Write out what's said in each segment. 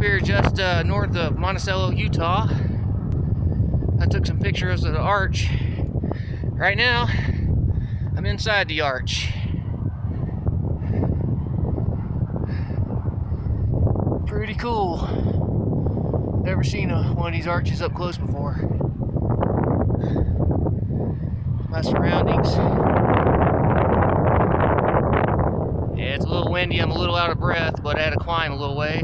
here just north of Monticello, Utah. I took some pictures of the arch. Right now, I'm inside the arch. Pretty cool. Never seen one of these arches up close before. My surroundings. Yeah, it's a little windy. I'm a little out of breath, but I had to climb a little ways.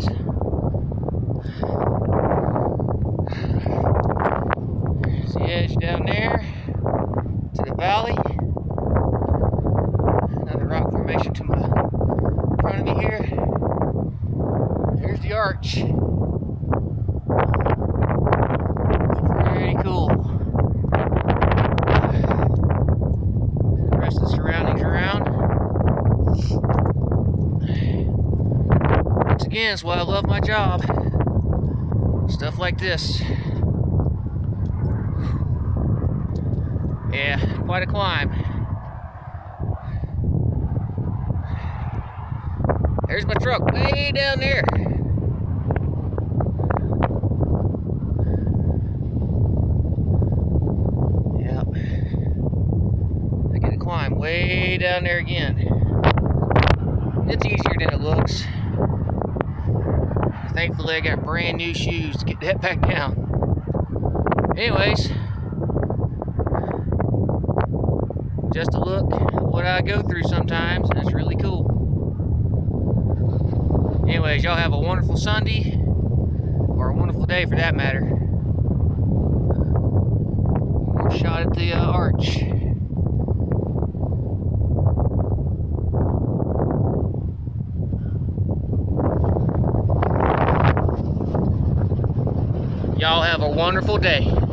There's the edge down there to the valley. Another rock formation to my front of me here. There's the arch. Pretty cool. The rest of the surroundings around. Once again, that's why I love my job. Stuff like this. Yeah, quite a climb. There's my truck way down there. Yep. I get to climb way down there again. It's easier than it looks. Thankfully, I got brand new shoes to get that back down. Anyways, just a look at what I go through sometimes. That's really cool. Anyways, y'all have a wonderful Sunday, or a wonderful day for that matter. One more shot at the arch. Y'all have a wonderful day.